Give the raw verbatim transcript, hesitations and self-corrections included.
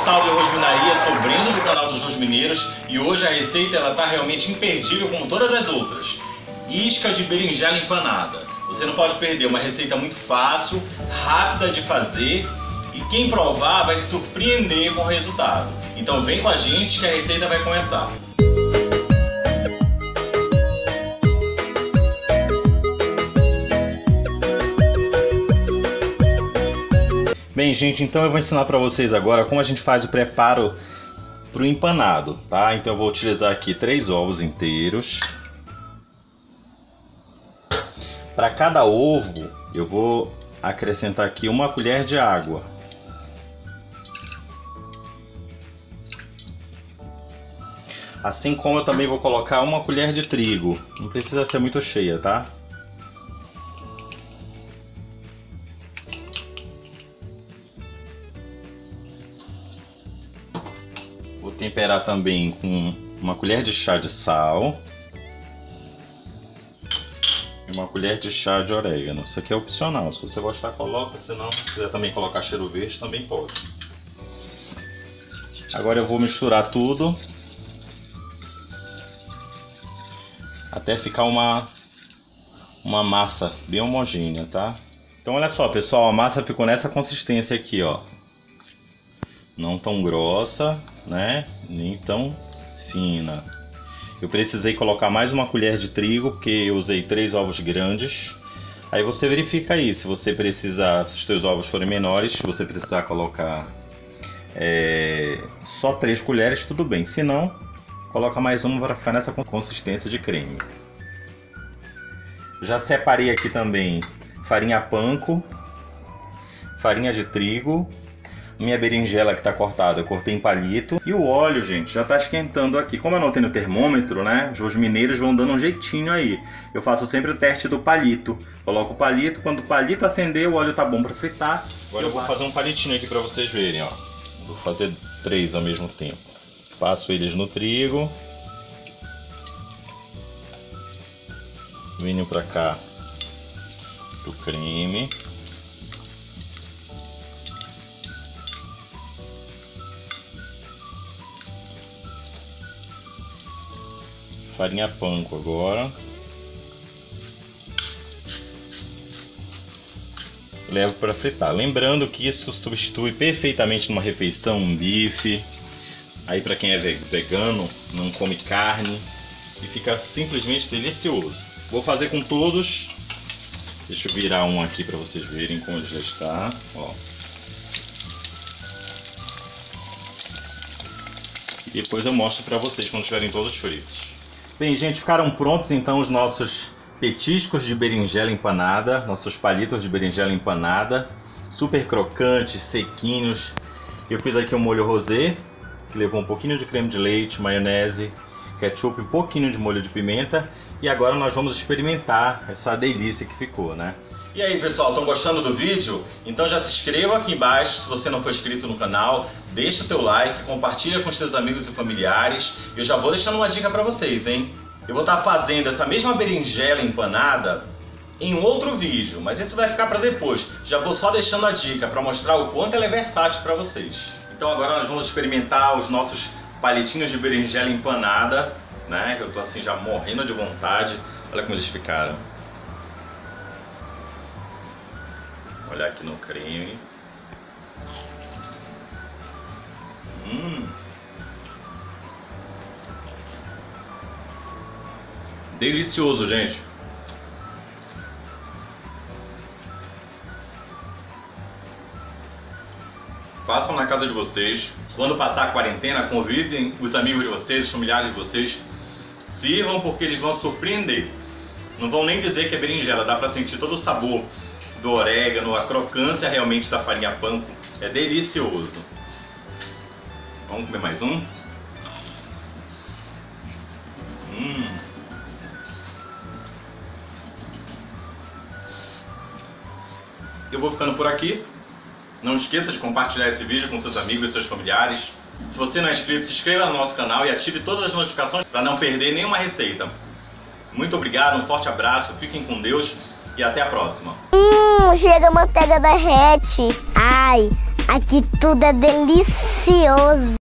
salve Rosminaria, sou Breno do canal dos Rosmineiros e hoje a receita ela tá realmente imperdível como todas as outras. Isca de berinjela empanada. Você não pode perder, uma receita muito fácil, rápida de fazer e quem provar vai se surpreender com o resultado. Então vem com a gente que a receita vai começar. Bem, gente, então eu vou ensinar para vocês agora como a gente faz o preparo para o empanado, tá? Então eu vou utilizar aqui três ovos inteiros. Para cada ovo, eu vou acrescentar aqui uma colher de água. Assim como eu também vou colocar uma colher de trigo. Não precisa ser muito cheia, tá? Vou temperar também com uma colher de chá de sal e uma colher de chá de orégano. Isso aqui é opcional, se você gostar coloca, se não quiser também colocar cheiro verde também pode. Agora eu vou misturar tudo até ficar uma, uma massa bem homogênea, tá? Então olha só pessoal, a massa ficou nessa consistência aqui, ó. Não tão grossa, né? Nem tão fina. Eu precisei colocar mais uma colher de trigo, porque eu usei três ovos grandes. Aí você verifica aí, se você precisar, se os seus ovos forem menores, se você precisar colocar é, só três colheres, tudo bem. Se não, coloca mais uma para ficar nessa consistência de creme. Já separei aqui também farinha panko, farinha de trigo. Minha berinjela que está cortada, eu cortei em palito. E o óleo, gente, já está esquentando aqui. Como eu não tenho termômetro, né? Os mineiros vão dando um jeitinho aí. Eu faço sempre o teste do palito. Coloco o palito, quando o palito acender, o óleo tá bom para fritar. Agora eu vou fazer um palitinho aqui para vocês verem, ó. Vou fazer três ao mesmo tempo. Passo eles no trigo. Venho para cá do creme. Farinha panko agora. Levo para fritar. Lembrando que isso substitui perfeitamente numa refeição um bife. Aí para quem é vegano, não come carne. E fica simplesmente delicioso. Vou fazer com todos. Deixa eu virar um aqui para vocês verem como ele já está. Ó. E depois eu mostro para vocês quando estiverem todos fritos. Bem, gente, ficaram prontos então os nossos petiscos de berinjela empanada, nossos palitos de berinjela empanada, super crocantes, sequinhos. Eu fiz aqui um molho rosé, que levou um pouquinho de creme de leite, maionese, ketchup, um pouquinho de molho de pimenta. E agora nós vamos experimentar essa delícia que ficou, né? E aí pessoal, estão gostando do vídeo? Então já se inscreva aqui embaixo se você não for inscrito no canal, deixa o teu like, compartilha com os seus amigos e familiares. Eu já vou deixando uma dica para vocês, hein? Eu vou estar fazendo essa mesma berinjela empanada em um outro vídeo, mas esse vai ficar para depois. Já vou só deixando a dica para mostrar o quanto ela é versátil para vocês. Então agora nós vamos experimentar os nossos palitinhos de berinjela empanada, né? Eu tô assim já morrendo de vontade. Olha como eles ficaram. Olha aqui no creme. Hum. Delicioso, gente. Façam na casa de vocês. Quando passar a quarentena, convidem os amigos de vocês, os familiares de vocês. Sirvam porque eles vão surpreender. Não vão nem dizer que é berinjela, dá pra sentir todo o sabor do orégano, a crocância realmente da farinha panko. É delicioso. Vamos comer mais um? Hum. Eu vou ficando por aqui. Não esqueça de compartilhar esse vídeo com seus amigos e seus familiares. Se você não é inscrito, se inscreva no nosso canal e ative todas as notificações para não perder nenhuma receita. Muito obrigado, um forte abraço, fiquem com Deus e até a próxima. Hum, chega a manteiga derrete. Ai, Aqui tudo é delicioso.